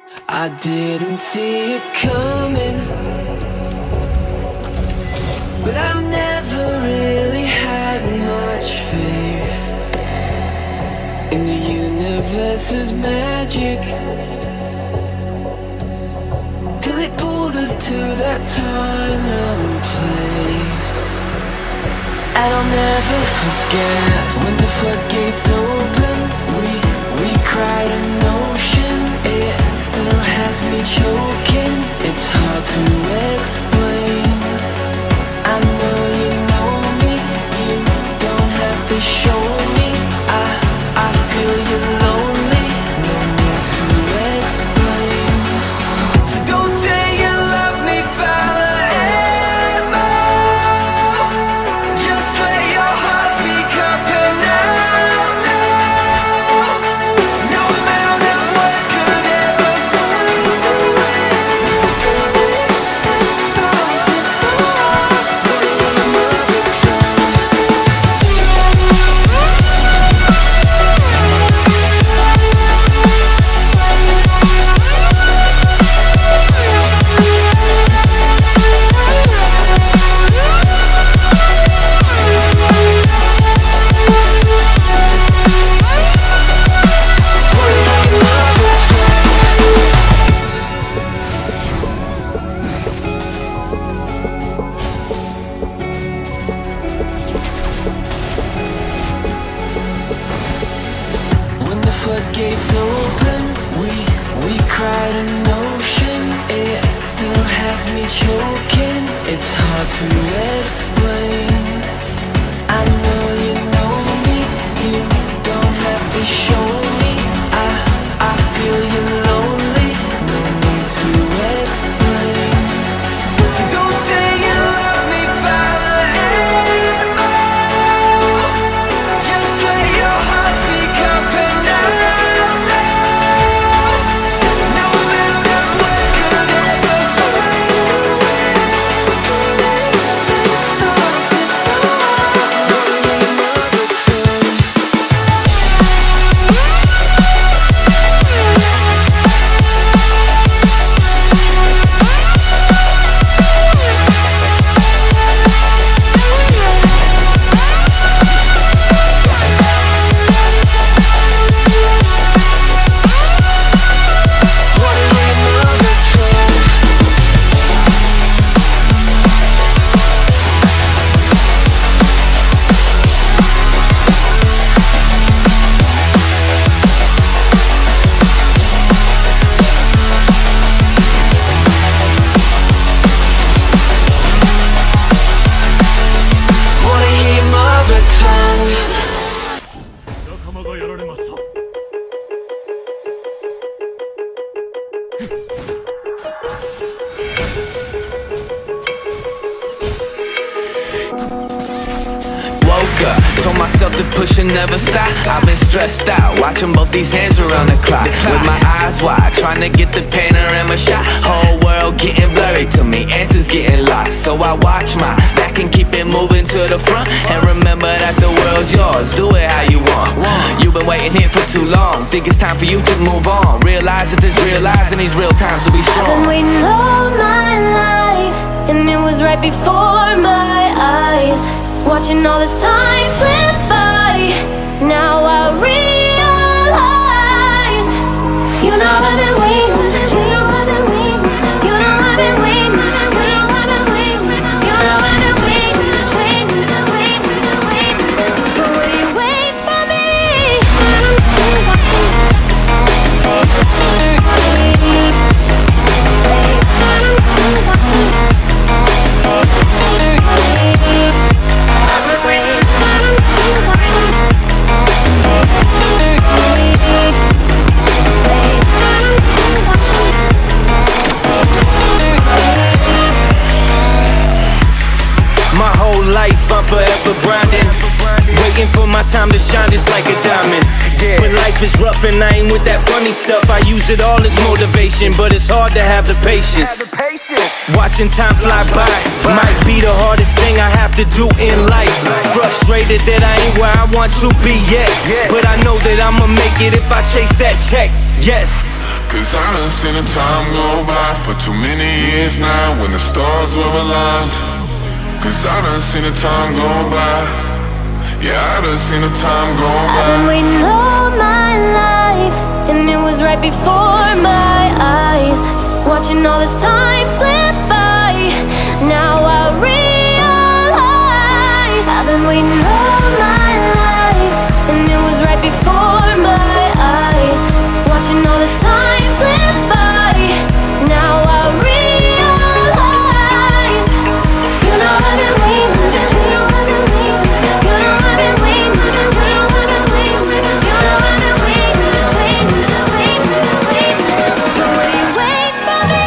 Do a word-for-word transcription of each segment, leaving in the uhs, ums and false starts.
I didn't see it coming, but I've never really had much faith in the universe's magic, till it pulled us to that time and place. And I'll never forget when the floodgates opened. We, we cried an ocean. It still has me choking. It's hard to explain. I know you know me. You don't have to show me. I, I feel you lonely. No need to explain. So don't say you love me forever. Just let your heart speak up and out now. No amount of words could ever find a way to this. Stop this all. Another time. When the floodgates opened, we, we cried an ocean. It still has me choking. It's hard to explain. I know you know me. You don't have to show me. I, I feel you lonely. No need to explain. So don't say you love me forever. Just let your heart speak up and out now. No amount of words could ever find a way to this. Stop this all. Another time. Wanna hear mother tongue? 仲間がやられました。 Woke up, told myself to push and never stop. I've been stressed out, watching both these hands around the clock. With my eyes wide, trying to get the panorama shot. Whole world getting blurry to me, answers getting lost. So I watch my back and keep it moving to the front. And remember that the world's yours, do it how you want. You've been waiting here for too long, think it's time for you to move on. Realize that there's real lies in these real times to be I've strong. been waiting all my life, and it was right before my eyes. Watching all this time slip by, now I realize. You know I've been waiting, you know I've been waiting, you know I've been waiting, you know I've been waiting, you know I've been waiting, waiting, waiting, waiting. But will you wait for me? My whole life I'm forever grinding, waiting for my time to shine just like a diamond. When life is rough and I ain't with that funny stuff, I use it all as motivation, but it's hard to have the patience. Watching time fly by might be the hardest thing I have to do in life. Frustrated that I ain't where I want to be yet, but I know that I'ma make it if I chase that check. Yes. Cause I done seen the time go by for too many years now when the stars were aligned. Cause I done seen the time go by. Yeah, I done seen the time go by. I've been waiting all my life, and it was right before my eyes, watching all this time slip by. Now I realize I've been waiting all my life, and it was right before my eyes, watching all this time slip by. Now I realize, you know I've been waiting, you know I've been waiting, you know I've been waiting, you know I've been waiting, you know I've been waiting, waiting, waiting, waiting. Will you wait for me?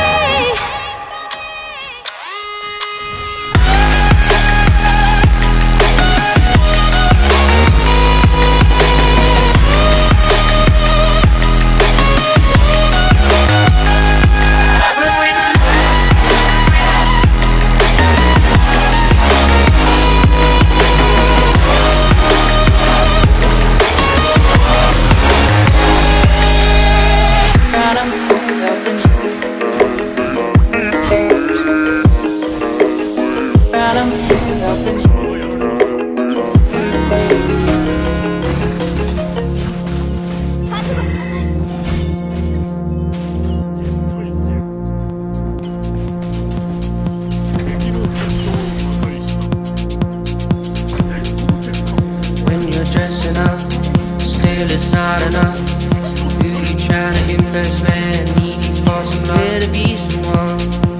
When you're dressing up, still it's not enough. Who you trying to impress, man? Need you for some love. Better be someone.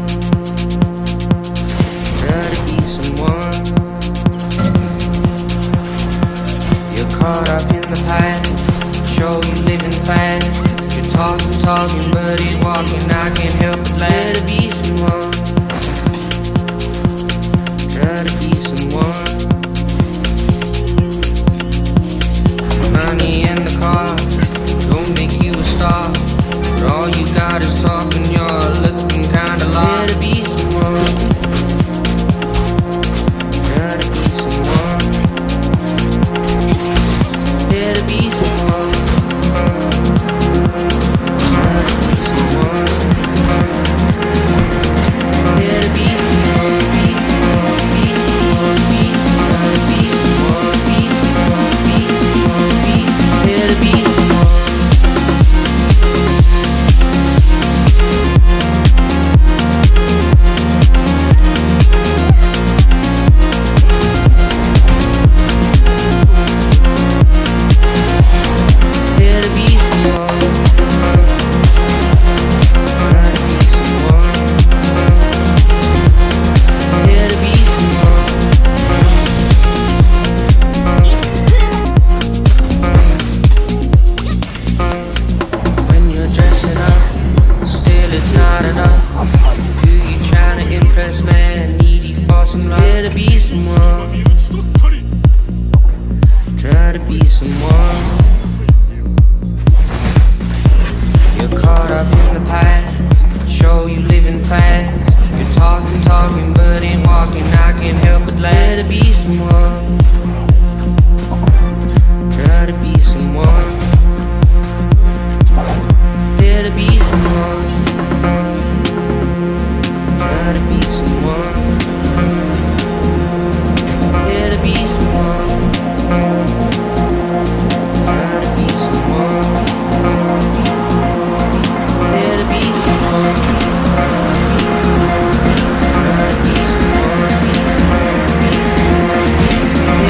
Gotta be someone. You're caught up in the past, show you living fast. You're talking, talking, but ain't walking. I can't help but laugh. Better be someone. Gotta be someone. Money in the car don't make you a star, but all you got is talking. You're looking kinda lost. Better be someone. Gotta be someone. Better be someone. Gotta be someone. Better be someone. Be someone. Be someone. Be someone. Be someone. Be someone. Be someone. Be someone. Better be someone. Better be someone. Gotta be someone. Better be someone. When you're dressing up, still it's not enough. Who you trying to impress, man? Need you for some love. Better be someone. 身内とったり Try to be someone. You're caught up in the past, show you living fast. You're talking, talking, but ain't walking. I can't help but laugh. Better be someone. Try to be someone. Better be someone. Try to be someone. Better be someone. Try to be someone. Better be someone. Try to be someone.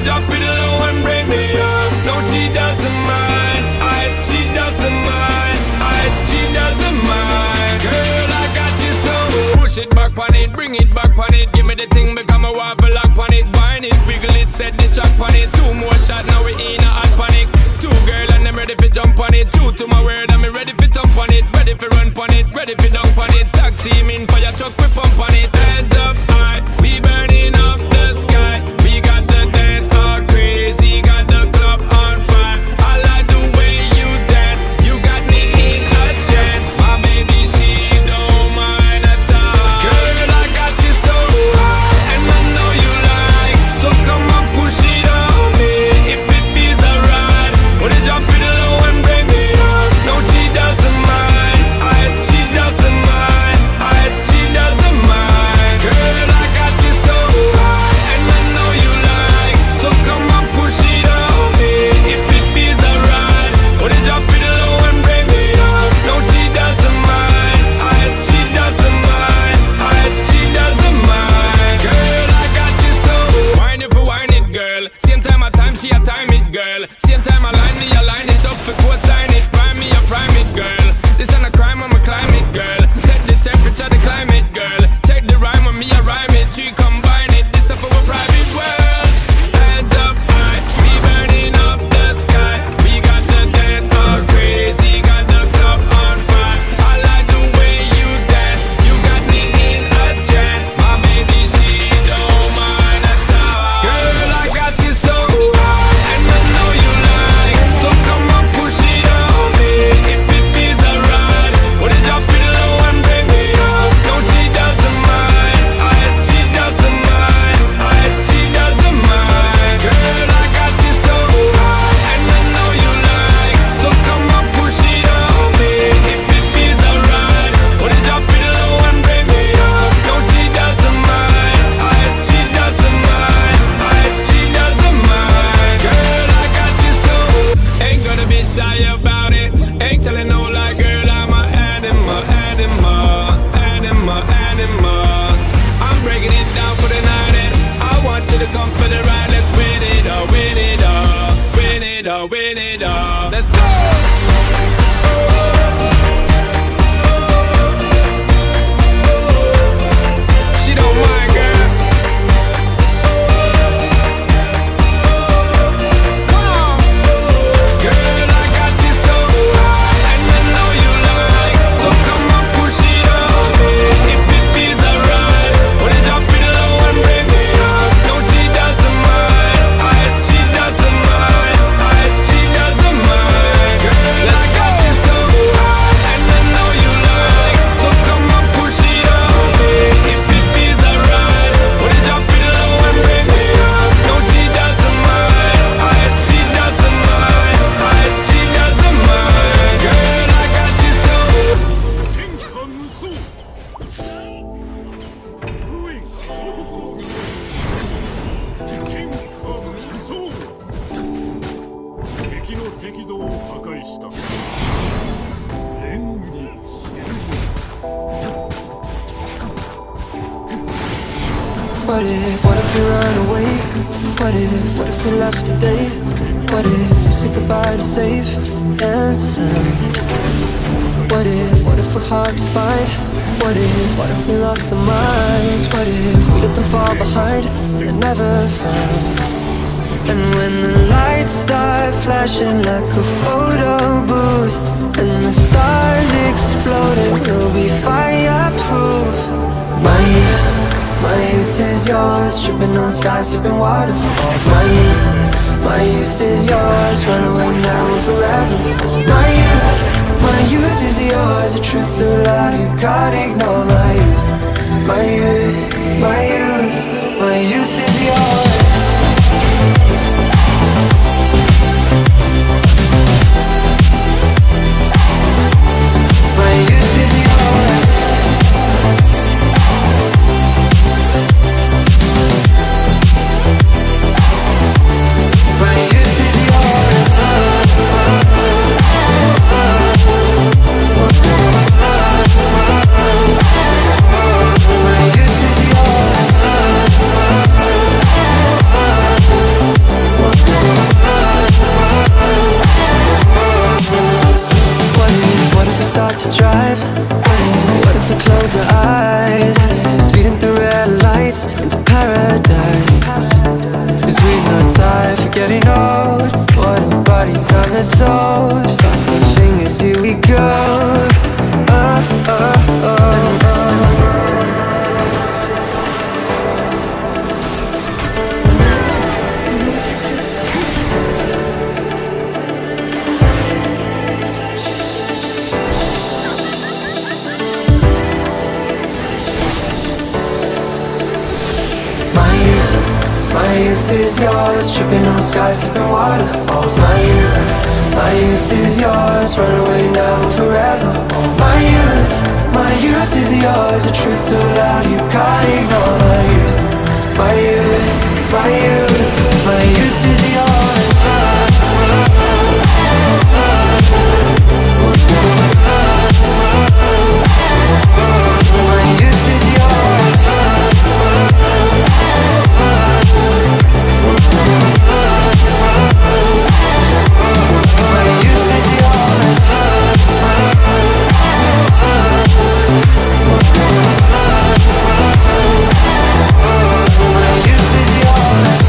drop it low and break me off. No, she doesn't mind. I, she doesn't mind. I, she doesn't mind. Girl, I got you so. Push it back on it, bring it back on it. Give me the thing, become a waffle lock on it. Wine it, wiggle it, set the track on it. Two more shots, now we in a hot panic. Two girl and I'm ready for jump on it. True to my word, I'm ready for thump on it. Ready for run on it, ready for dunk on it. Tag team in fire truck, we pump on it. Hands up high, we burning up the sky. We got the dance all crazy, got the club on fire. I like the way you dance, you got me in a chance. My baby, she don't mind at all. Girl, I got you so high, and I know you like. So come on, push it on me, if it feels alright. Wanna drop it low and break me off. No, she doesn't mind. I, she doesn't mind. I, she doesn't mind. Girl, I got you so high, and I know you like. So come on, push it on me, if it feels alright. Wanna drop it low and break me off. No, she doesn't mind. I, she doesn't mind. I, she doesn't mind. Girl, I got you so. Wine it for wine it, girl. Same time I time, she a time it, girl. Same time I line me, I line it up for co-sign it. Prime me, I prime it, girl. This ain't a crime, I'm a climate, girl. Set the temperature, the climate, girl. Check the rhyme on me, I rhyme it. Three combine it, this up for a private world. Hands up high, we burning up the sky. We got the dance all crazy, got the club on fire. I like the way you dance, you got me in a chance. My baby, she don't mind at all. Girl, I got you so high, and I know you like. So come on, push it on me, if it feels alright. Wanna drop it low and break me off. No, she doesn't mind. I, she doesn't mind. I, she doesn't mind. Girl, I got you so high, and I know you like. So come on, push it on me, if it feels alright. Wanna drop it low and break me off. No, she doesn't mind. I, she doesn't mind. I, she doesn't mind. Girl, I got you so. Ain't gonna be shy about it. Ain't telling no lie, girl, I'm a animal, animal, animal, animal. I'm breaking it down for the night, and I want you to come for the ride. Let's win it all, win it all, win it all, win it all. Let's go. She don't mind, girl. Come on. Girl, I got you so high, and I know you like. So come on, push it on me, if it feels alright. Wanna drop it low and break me off. No, she doesn't mind. I, she doesn't mind. I, she doesn't mind. Girl, I got you so high, and I know you like. So come on, push it on me, if it feels alright. Wanna drop it low and break me off. No, she doesn't mind. I, she doesn't mind. I, she doesn't mind. Girl, I got you so. 天下無双ウイン天下無双敵の石像を破壊した連に沈む What if, what if we run away? What if, what if we left today? What if we say goodbye to safe and sound? What if, what if we're hard to find? What if, what if we lost our minds? What if we let them fall behind and never found? And when the lights start flashing like a photo booth, and the stars exploding, we'll be fireproof. My youth, my youth is yours, tripping on skies, sipping waterfalls. My youth, my youth is yours, run away now and forever. My youth, my youth is yours, the truth so loud you can't ignore. My youth, my youth, my youth, my youth is yours. My youth is yours. My youth is yours. My youth is yours. drive? What if we close our eyes, speeding through red lights into paradise? Cause we know time for getting old. What a body, time is old. Cross our fingers, here we go. Oh, oh, oh, oh. My youth is yours, tripping on skies, sipping waterfalls. My youth, my youth is yours, run away now forever. Oh, my youth, my youth is yours, the truth so loud you can't ignore. My youth, my youth, my youth, my youth is yours. My youth is yours. My youth is yours. My youth is yours.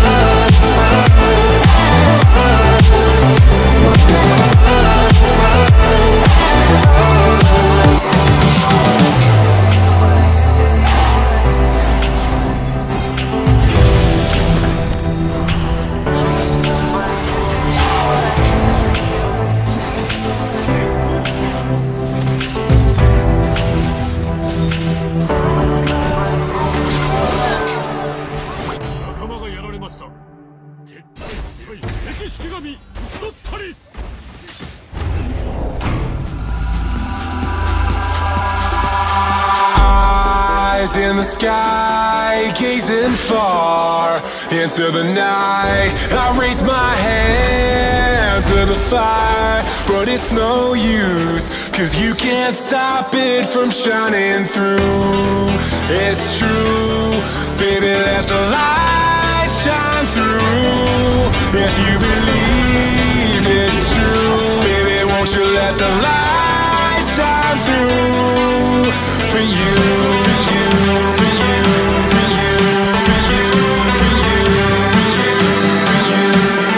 Eyes in the sky, gazing far into the night. I raise my hand to the fire, but it's no use, cause you can't stop it from shining through. It's true, baby, let the light shine through. If you believe it's true, baby, won't you let the light shine through? For you, for you, for you, for you, for you, for you, for you, for you,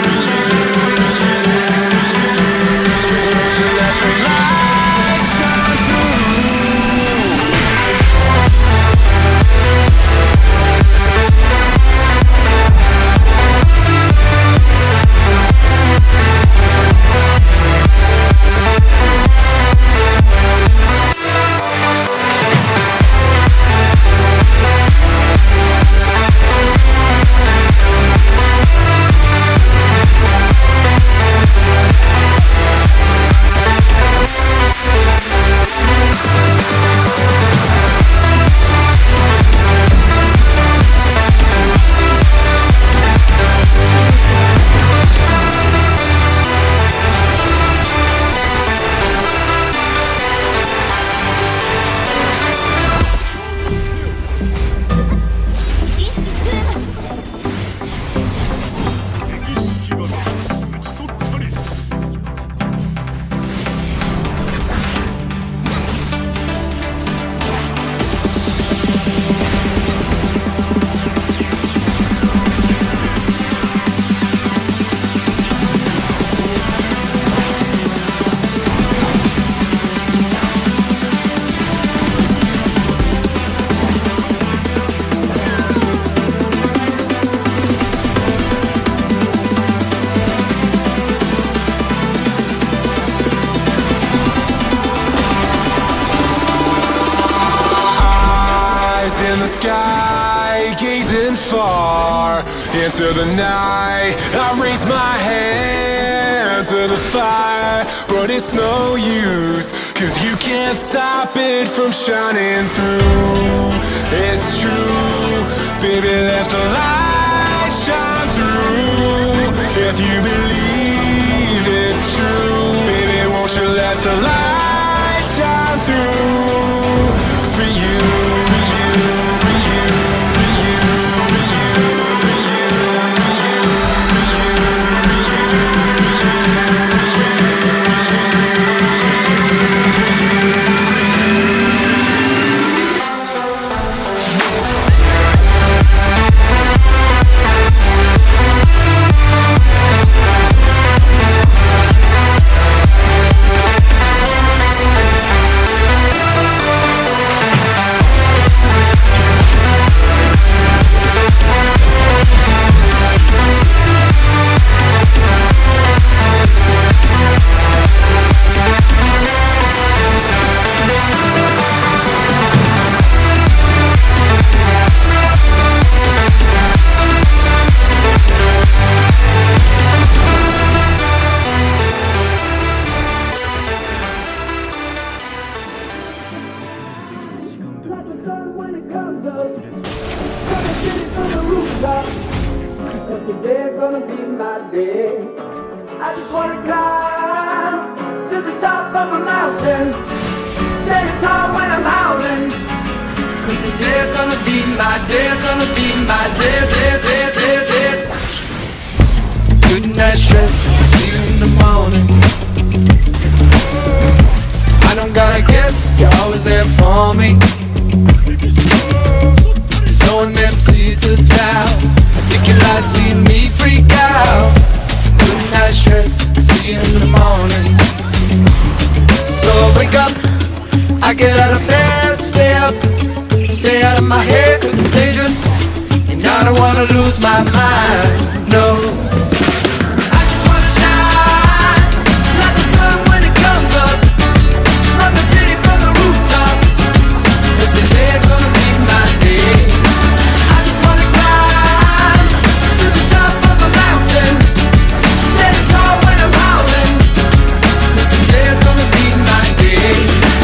won't you let the light shine through? In the sky, gazing far into the night. I raise my hand to the fire, but it's no use, cause you can't stop it from shining through. It's true, baby, let the light shine through. If you believe it's true, baby, won't you let the light shine through? For you, for you, for you, for you, for you, for you, for you, for you, for you, for you. 'cause today's gonna be my day. I just wanna climb to the top of a mountain, standing tall when I'm howling, 'cause today's gonna be my day, it's gonna be my day, day, day, day, day. Good night stress, see you in the morning. I don't gotta guess, you're always there for me. So I never see you to doubt. I think you like seeing me freak out. Good night stress, see you in the morning. So I wake up, I get out of bed, stay up, stay out of my head 'cause it's dangerous, and I don't wanna lose my mind, no. I just wanna shine like the sun when it comes up, run the city from the rooftops, 'cause today's gonna be my day. I just wanna climb to the top of a mountain, standing tall when I'm howling, 'cause today's gonna be my day.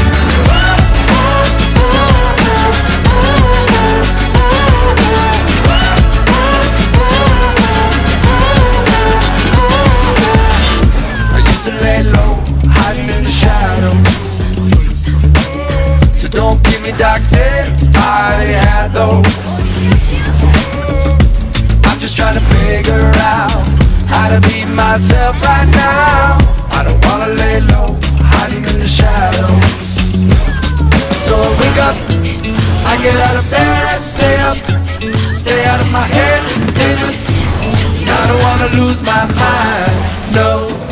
To lay low, hiding in the shadows. So don't give me dark days, I already had those. I'm just trying to figure out how to be myself right now. I don't wanna lay low, hiding in the shadows. So I wake up, I get out of bed, stay up, stay out of my head, it's dangerous, I don't wanna lose my mind, no.